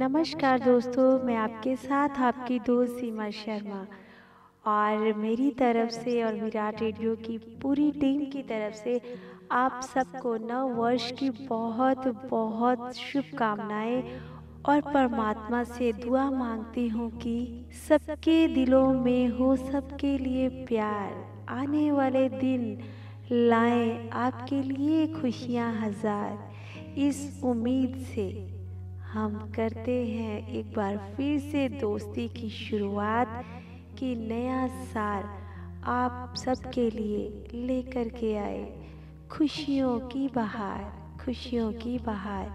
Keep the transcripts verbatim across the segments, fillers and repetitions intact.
नमस्कार दोस्तों, मैं आपके साथ आपकी दोस्त सीमा शर्मा और मेरी तरफ से और विराट रेडियो की पूरी टीम की तरफ से आप सबको नव वर्ष की बहुत बहुत शुभकामनाएं और परमात्मा से दुआ मांगती हूँ कि सबके दिलों में हो सबके लिए प्यार। आने वाले दिन लाएं आपके लिए खुशियाँ हजार। इस उम्मीद से हम करते हैं एक बार फिर से दोस्ती की शुरुआत कि नया साल आप सबके लिए लेकर के आए खुशियों की बहार, खुशियों की बहार।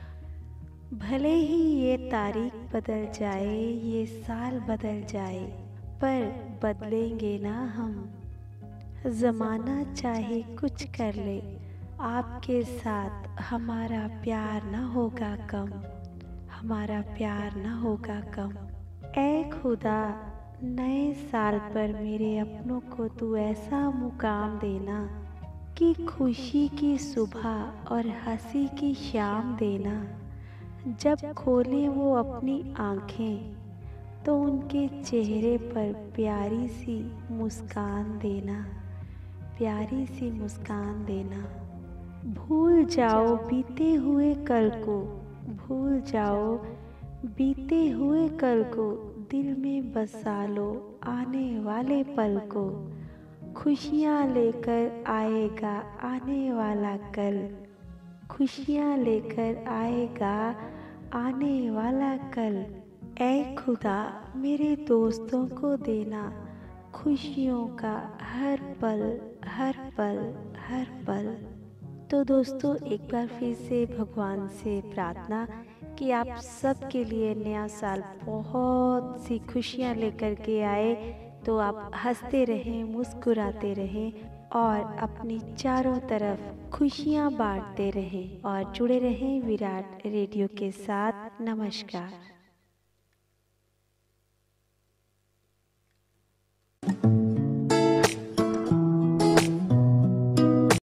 भले ही ये तारीख बदल जाए, ये साल बदल जाए, पर बदलेंगे ना हम। ज़माना चाहे कुछ कर ले, आपके साथ हमारा प्यार न होगा कम, हमारा प्यार न होगा कम। ऐ खुदा, नए साल पर मेरे अपनों को तू ऐसा मुकाम देना कि खुशी की सुबह और हंसी की शाम देना। जब खोलें वो अपनी आँखें तो उनके चेहरे पर प्यारी सी मुस्कान देना, प्यारी सी मुस्कान देना। भूल जाओ बीते हुए कल को, भूल जाओ बीते हुए कल को, दिल में बसा लो आने वाले पल को। खुशियाँ लेकर आएगा आने वाला कल, खुशियाँ लेकर आएगा आने वाला कल। ऐ खुदा, मेरे दोस्तों को देना खुशियों का हर पल, हर पल, हर पल। तो दोस्तों, एक बार फिर से भगवान से प्रार्थना कि आप सब के लिए नया साल बहुत सी खुशियाँ लेकर के आए। तो आप हंसते रहें, मुस्कुराते रहें और अपनी चारों तरफ खुशियाँ बांटते रहें और जुड़े रहें विराट रेडियो के साथ। नमस्कार।